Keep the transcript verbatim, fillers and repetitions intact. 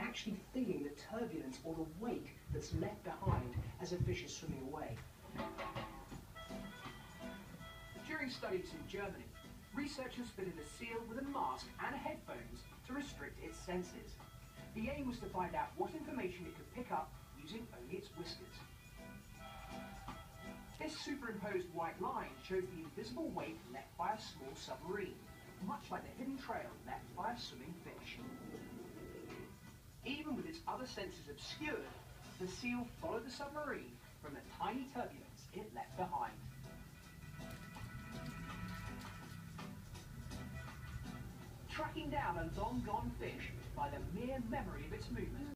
actually feeling the turbulence or the wake that's left behind as a fish is swimming away. During studies in Germany, researchers fitted a seal with a mask and headphones to restrict its senses. The aim was to find out what information it could pick up using only its whiskers. This superimposed white line shows the invisible wake left by a small submarine, much like the hidden trail left by a swimming fish. Even with its other senses obscured, the seal followed the submarine from the tiny turbulence it left behind. Tracking down a long-gone fish by the mere memory of its movement